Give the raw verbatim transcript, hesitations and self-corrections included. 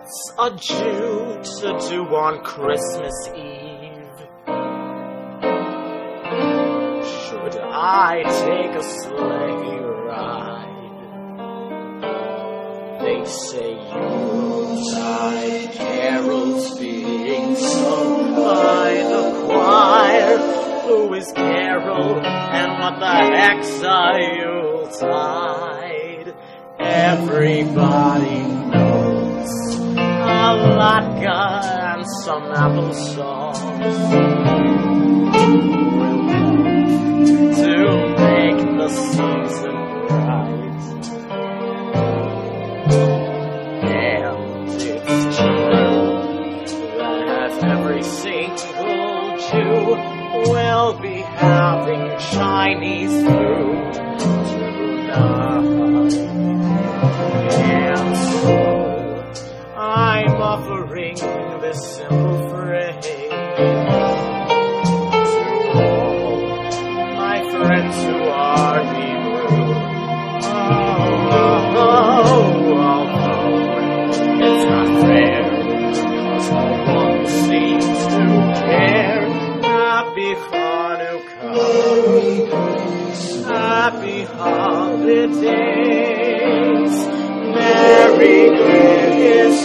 What's a Jew to do on Christmas Eve? Should I take a sleigh ride? They say Yuletide carols being sung by the choir. Who is Carol and what the heck's a Yuletide? Everybody knows a latke and some applesauce to make the season bright. And it's true that every single Jew will be having Chinese food tonight. And so I'm offering this simple phrase to all my friends who are Hebrew. Oh, oh, oh, although it's not fair, cause no one seems to care. Happy Hanukkah, happy holidays, Merry Christmas.